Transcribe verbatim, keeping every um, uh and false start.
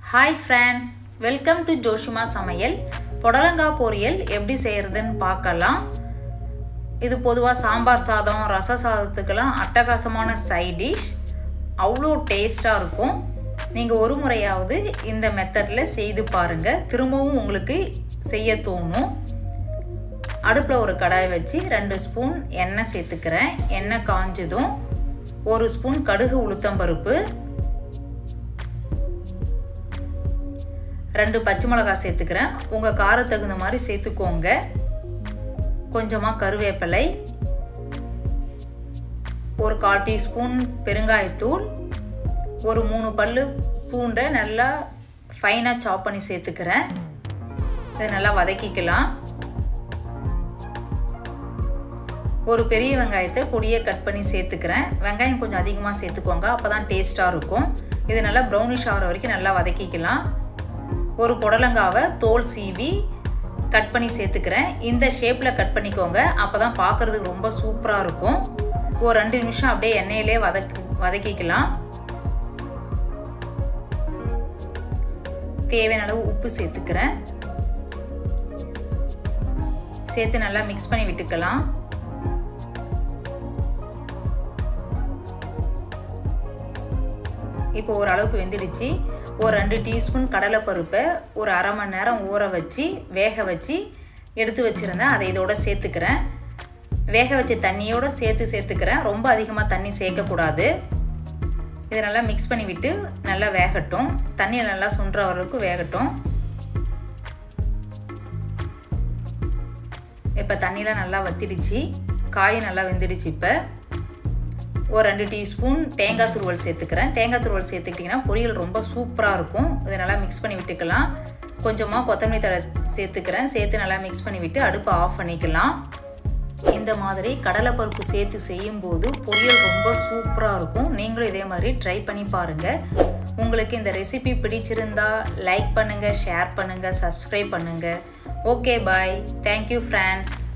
Hi friends, welcome to Joshima சமையல். புடலங்காய் பொரியல் எப்படி செய்யறதுன்னு பார்க்கலாம். இது பொதுவா சாம்பார் சாதம், ரச சாதத்துக்கெல்லாம் அட்டகாசமான சைட் டிஷ். அவ்வளோ டேஸ்டா இருக்கும். நீங்க ஒரு முறையாவது இந்த மெத்தட்ல செய்து பாருங்க. திரும்பவும் உங்களுக்கு செய்ய தோணும். அடுப்புல ஒரு கடாய் வச்சு ரெண்டு ஸ்பூன் எண்ணெய் சேர்த்துக்கிறேன். எண்ணெய் காஞ்சதும் ஒரு ஸ்பூன் கடுகு உளுத்தம் பருப்பு, ரெண்டு பச்சை மிளகாய் சேர்த்துக்கிறேன். உங்கள் காரம் தகுந்த மாதிரி சேர்த்துக்கோங்க. கொஞ்சமாக கருவேப்பிலை, ஒரு கால் டீஸ்பூன் பெருங்காயத்தூள், ஒரு மூணு பல்லு பூண்டை நல்லா ஃபைனாக சாப் பண்ணி சேர்த்துக்கிறேன். இதை நல்லா வதக்கிக்கலாம். ஒரு பெரிய வெங்காயத்தை பொடியை கட் பண்ணி சேர்த்துக்கிறேன். வெங்காயம் கொஞ்சம் அதிகமாக சேர்த்துக்கோங்க, அப்போ தான் டேஸ்ட்டாக இருக்கும். இது நல்லா ப்ரௌனிஷ் ஆகிற வரைக்கும் நல்லா வதக்கிக்கலாம். ஒரு புடலங்காவை தோல் சீவி கட் பண்ணி சேர்த்துக்கிறேன். இந்த ஷேப்பில் கட் பண்ணிக்கோங்க, அப்போ தான் பார்க்குறதுக்கு ரொம்ப சூப்பராக இருக்கும். ஒரு ரெண்டு நிமிஷம் அப்படியே எண்ணெயிலே வதக்கி வதக்கிக்கலாம். தேவையான அளவு உப்பு சேர்த்துக்கிறேன். சேர்த்து நல்லா மிக்ஸ் பண்ணி விட்டுக்கலாம். இப்போ ஓரளவுக்கு வெந்துடுச்சு. ஒரு ரெண்டு டீஸ்பூன் கடலைப்பருப்பை ஒரு அரை மணி நேரம் ஊற வச்சு வேக வச்சு எடுத்து வச்சுருந்தேன். அதை இதோட சேர்த்துக்கிறேன். வேக வச்ச தண்ணியோடு சேர்த்து சேர்த்துக்கிறேன். ரொம்ப அதிகமாக தண்ணி சேர்க்கக்கூடாது. இதை நல்லா மிக்ஸ் பண்ணி விட்டு நல்லா வேகட்டும். தண்ணி நல்லா சுண்டுற அளவுக்கு வேகட்டும். இப்போ தண்ணியெலாம் நல்லா வத்திடுச்சு. காய் நல்லா வெந்துடுச்சு. இப்போ ஒரு ரெண்டு டீஸ்பூன் தேங்காய் துருவல் சேர்த்துக்கிறேன். தேங்காய் துருவல் சேர்த்துக்கிட்டிங்கன்னா பொரியல் ரொம்ப சூப்பராக இருக்கும். இதை நல்லா மிக்ஸ் பண்ணி விட்டுக்கலாம். கொஞ்சமாக கொத்தமல்லி தழை சேர்த்துக்கிறேன். சேர்த்து நல்லா மிக்ஸ் பண்ணி விட்டு அடுப்பை ஆஃப் பண்ணிக்கலாம். இந்த மாதிரி கடலைப்பருப்பு சேர்த்து செய்யும்போது பொரியல் ரொம்ப சூப்பராக இருக்கும். நீங்களும் இதே மாதிரி ட்ரை பண்ணி பாருங்கள். உங்களுக்கு இந்த ரெசிபி பிடிச்சிருந்தா லைக் பண்ணுங்கள், ஷேர் பண்ணுங்கள், சப்ஸ்கிரைப் பண்ணுங்கள். Okay bye. Thank you friends.